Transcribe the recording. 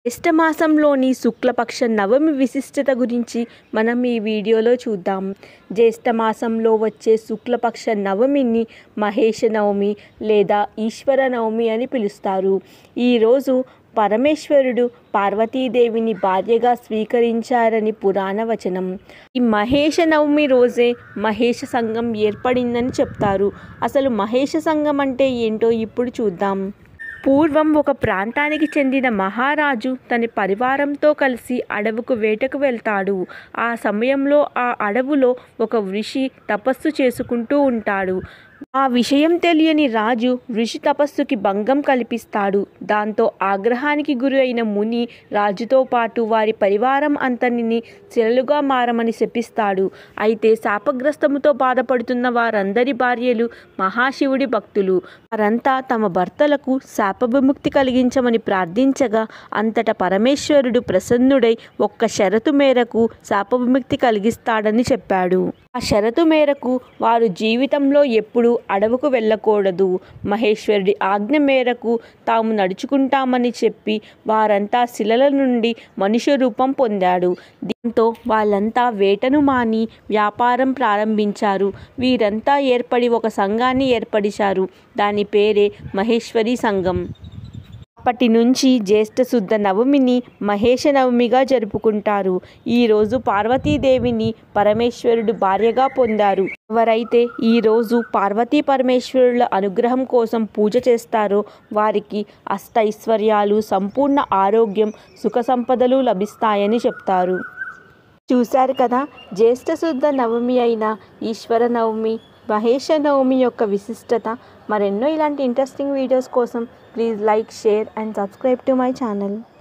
జ్యేష్ఠమాసంలోని శుక్లపక్ష నవమి విశిష్టత గురించి మనం ఈ వీడియోలో చూద్దాం. జ్యేష్ఠమాసంలో వచ్చే శుక్లపక్ష నవమిని మహేష నవమి లేదా ఈశ్వర నవమి అని పిలుస్తారు. ఈరోజు పరమేశ్వరుడు పార్వతీదేవిని భార్యగా స్వీకరించారని పురాణ వచనం. ఈ మహేష నవమి రోజే మహేష సంఘం ఏర్పడిందని చెప్తారు. అసలు మహేష సంఘం అంటే ఏంటో ఇప్పుడు చూద్దాం. పూర్వం ఒక ప్రాంతానికి చెందిన మహారాజు తన పరివారంతో కలిసి అడవుకు వేటకు వెళ్తాడు. ఆ సమయంలో ఆ అడవులో ఒక ఋషి తపస్సు చేసుకుంటూ ఉంటాడు. ఆ విషయం తెలియని రాజు ఋషి తపస్సుకి భంగం కల్పిస్తాడు. దాంతో ఆగ్రహానికి గురి అయిన ముని రాజుతో పాటు వారి పరివారం అంతటిని శిలలుగా మారమని శపిస్తాడు. అయితే శాపగ్రస్తముతో బాధపడుతున్న వారందరి భార్యలు మహాశివుడి భక్తులు. వారంతా తమ భర్తలకు శాప విముక్తి కలిగించమని ప్రార్థించగా అంతటా పరమేశ్వరుడు ప్రసన్నుడై ఒక్క షరతు మేరకు శాప విముక్తి కలిగిస్తాడని చెప్పాడు. ఆ షరతు మేరకు వారు జీవితంలో ఎప్పుడూ అడవుకు వెళ్ళకూడదు. మహేశ్వరుడి ఆజ్ఞ మేరకు తాము నడుచుకుంటామని చెప్పి వారంతా శిలల నుండి మనుష్య రూపం పొందాడు. దీంతో వాళ్ళంతా వేటను మాని వ్యాపారం ప్రారంభించారు. వీరంతా ఏర్పడి ఒక సంఘాన్ని ఏర్పరిచారు. దాని పేరే మహేశ్వరి సంఘం. అప్పటి నుంచి జ్యేష్ఠ శుద్ధ నవమిని మహేష నవమిగా జరుపుకుంటారు. ఈరోజు పార్వతీదేవిని పరమేశ్వరుడు భార్యగా పొందారు. ఎవరైతే ఈరోజు పార్వతీ పరమేశ్వరుల అనుగ్రహం కోసం పూజ చేస్తారో వారికి అష్టైశ్వర్యాలు, సంపూర్ణ ఆరోగ్యం, సుఖ సంపదలు లభిస్తాయని చెప్తారు. చూశారు కదా, జ్యేష్ఠ శుద్ధ నవమి అయిన ఈశ్వర నవమి, మహేష నవమి యొక్క విశిష్టత. మరెన్నో ఇలాంటి ఇంట్రెస్టింగ్ వీడియోస్ కోసం please like, share and subscribe to my channel.